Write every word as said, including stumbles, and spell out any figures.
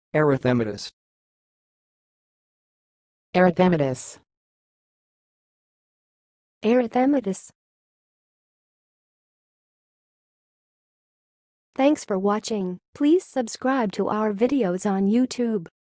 erythematous, erythematous, erythematous. Thanks for watching. Please subscribe to our videos on YouTube.